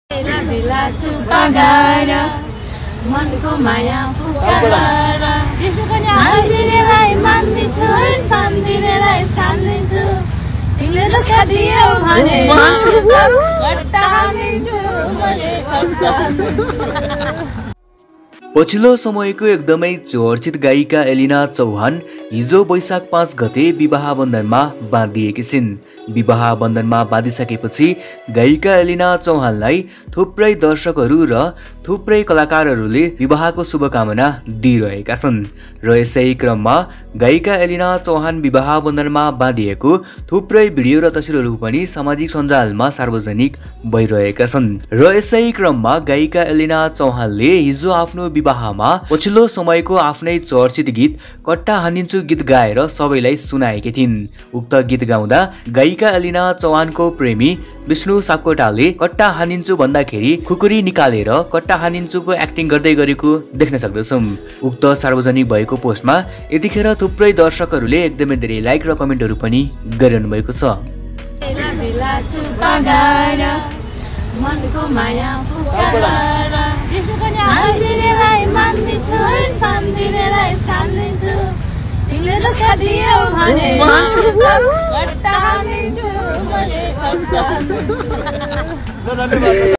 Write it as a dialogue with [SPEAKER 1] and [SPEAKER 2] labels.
[SPEAKER 1] बेला चुपागाएर मनको माया फुकाएर हाल्दिनेलाई मान्दिन्छु सम्झिनेलाई छान्दिन्छु तिमीले धोका दियौ भने घट्टा हाल्दिन्छु मैले घट्टा हाल्दिन्छु।
[SPEAKER 2] पछिल्लो समयको एकदमै चर्चित गायिका एलिना चौहान हिजो वैशाख 5 गते विवाह बन्धनमा बाँधिएकी छिन्। विवाह बन्धनमा बाँधिसकेपछि गायिका एलिना चौहानलाई थुप्रै दर्शकहरू र थुप्रै कलाकारहरूले विवाहको शुभकामना दिइरहेका छन् र यसै क्रममा गायिका एलिना चौहान विवाह बन्धनमा बाँधिएको थुप्रै भिडियो र तस्बिरहरू पनि सामाजिक सञ्जालमा सार्वजनिक भइरहेका छन् र यसै क्रममा गायिका एलिना चौहानले हिजो आफ्नो विवाहमा पछिल्लो समयको आफ्नै चर्चित गीत कट्टा हानिन्छु गीत गाएर सबैलाई सुनाएकी थिइन्। उक्त गीत गाउँदा गायिका एलिना चौहानको प्रेमी विष्णु सापकोटाले कट्टा हानिन्छु भन्दाखेरि खुकुरी निकालेर कट्टा हानिन्चुको एक्टिङ गर्दै गरेको देख्न सक्दछौँ। उक्त सार्वजनिक भएको पोस्टमा यतिखेर थुप्रै दर्शकहरूले एकदमै धेरै लाइक र कमेन्टहरू पनि गरिरहनु भएको छ।
[SPEAKER 1] मनको माया फुकाएर हाल्दिनेलाई मान्दिन्छु सम्झिनेलाई छान्दिन्छु तिमीले धोका दियौ भने घट्टा हाल्दिन्छु मैले घट्टा हाल्दिन्छु।